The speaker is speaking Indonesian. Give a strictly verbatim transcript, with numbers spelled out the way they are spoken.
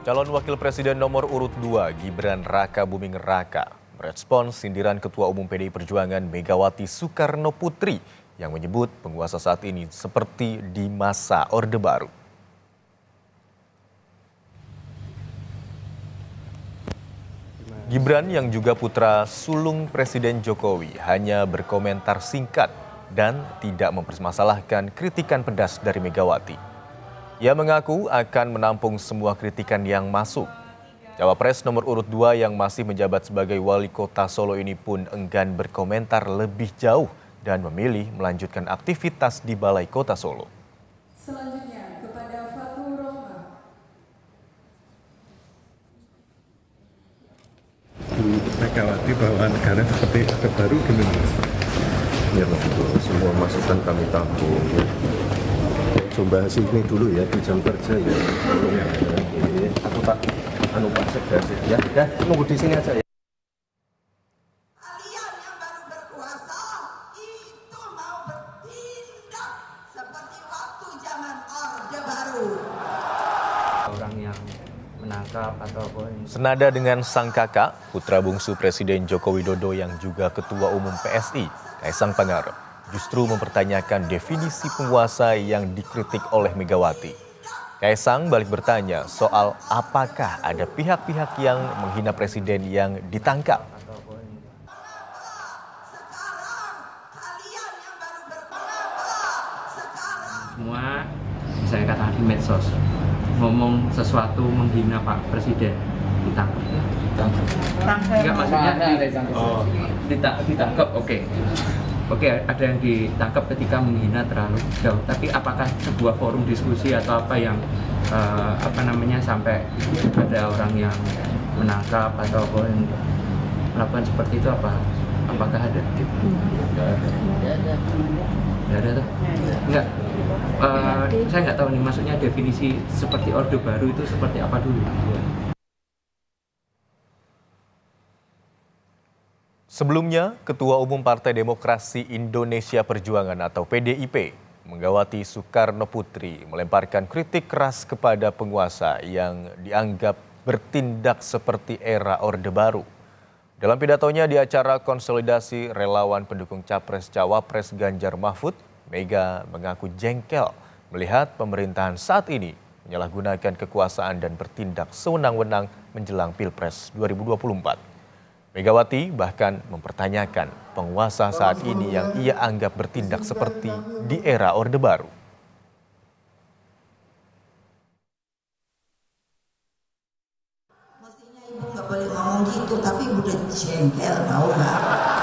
Calon Wakil Presiden nomor urut dua Gibran Raka Buming Raka merespons sindiran Ketua Umum P D I Perjuangan Megawati Soekarnoputri yang menyebut penguasa saat ini seperti di masa Orde Baru. Gibran yang juga putra sulung Presiden Jokowi hanya berkomentar singkat dan tidak mempermasalahkan kritikan pedas dari Megawati. Ia mengaku akan menampung semua kritikan yang masuk. Cawapres nomor urut dua yang masih menjabat sebagai wali kota Solo ini pun enggan berkomentar lebih jauh dan memilih melanjutkan aktivitas di Balai Kota Solo. Selanjutnya kepada Fatul Roma. Bu Megawati bahwa negara seperti Orde Baru gimana? Ya betul, semua masukan kami tampung. Ya. Coba hasil ini dulu ya di jam kerja ya. Tolong ya. Oke. Aku tak anu Pak Sekda ya. Ya, tunggu di sini aja ya. Kalian yang baru berkuasa itu mau bertindak seperti waktu zaman Orde Baru. Orang yang menangkap ataupun Senada dengan sang kakak, putra bungsu Presiden Joko Widodo yang juga Ketua Umum P S I, Kaisang Pangarep, justru mempertanyakan definisi penguasa yang dikritik oleh Megawati. Kaisang balik bertanya soal apakah ada pihak-pihak yang menghina presiden yang ditangkap. semua saya katakan di medsos ngomong sesuatu menghina Pak Presiden ditangkap. Enggak, maksudnya di, oh, ditangkap, ditangkap oke. Okay. Oke, ada yang ditangkap ketika menghina terlalu jauh. Tapi apakah sebuah forum diskusi atau apa yang uh, apa namanya sampai ada orang yang menangkap atau melakukan seperti itu apa? Apakah ada? Enggak ada. Enggak ada tuh? Enggak. Uh, saya nggak tahu nih, maksudnya definisi seperti Orde Baru itu seperti apa dulu? Sebelumnya, Ketua Umum Partai Demokrasi Indonesia Perjuangan atau P D I P, Megawati Soekarnoputri, melemparkan kritik keras kepada penguasa yang dianggap bertindak seperti era Orde Baru. Dalam pidatonya di acara konsolidasi relawan pendukung Capres-Cawapres Ganjar Mahfud, Mega mengaku jengkel melihat pemerintahan saat ini menyalahgunakan kekuasaan dan bertindak sewenang-wenang menjelang Pilpres dua ribu dua puluh empat. Megawati bahkan mempertanyakan penguasa saat ini yang ia anggap bertindak seperti di era Orde Baru. Mestinya ibu nggak boleh ngomong gitu, tapi ibu udah jengkel, tahu nggak?